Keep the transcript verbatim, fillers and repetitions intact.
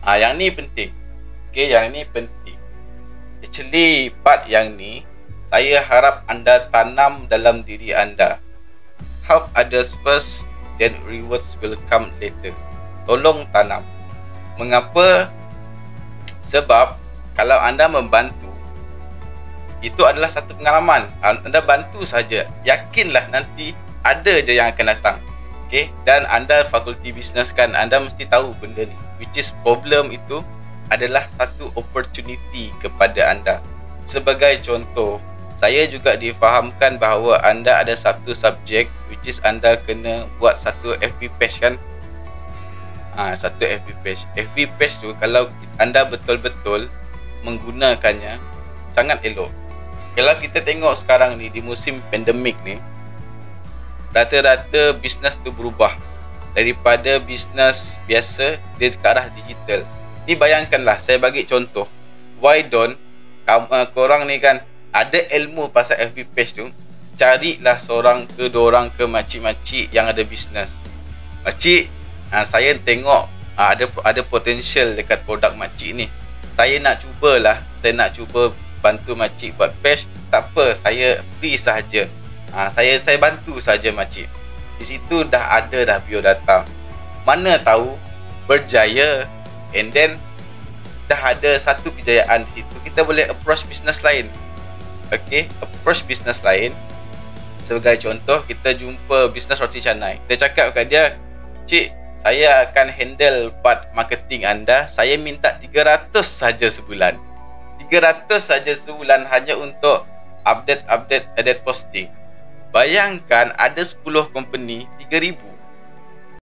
Ah, yang ni penting. Okay, yang ni penting. Actually, part yang ni saya harap anda tanam dalam diri anda. Help others first, then rewards will come later. Tolong tanam. Mengapa? Sebab kalau anda membantu, itu adalah satu pengalaman. Anda bantu saja, yakinlah nanti ada je yang akan datang. Okay? Dan anda fakulti bisnes kan, anda mesti tahu benda ni, which is problem itu adalah satu opportunity kepada anda. Sebagai contoh, saya juga difahamkan bahawa anda ada satu subjek which is anda kena buat satu F B page kan. Ha, satu F B page. F B page tu kalau anda betul-betul menggunakannya sangat elok. Kalau kita tengok sekarang ni di musim pandemik ni, rata-rata bisnes tu berubah daripada bisnes biasa dia ke arah digital. Ni bayangkanlah, saya bagi contoh. Why don't kamu, uh, korang ni kan ada ilmu pasal F B page tu, carilah seorang ke dua orang ke makcik-makcik yang ada bisnes. Makcik, uh, saya tengok uh, ada ada potensial dekat produk makcik ni. Saya nak cubalah, saya nak cuba bantu makcik buat page. Tak apa, saya free sahaja. Ha, saya saya bantu saja makcik. Di situ dah ada dah biodata. Mana tahu berjaya, and then dah ada satu kejayaan di situ. Kita boleh approach bisnes lain. Okey, approach bisnes lain. Sebagai contoh, kita jumpa bisnes roti canai. Kita cakap kat dia, "Cik, saya akan handle part marketing anda. Saya minta tiga ratus saja sebulan." tiga ratus saja sebulan hanya untuk update-update edit posting. Bayangkan ada sepuluh company, tiga ribu.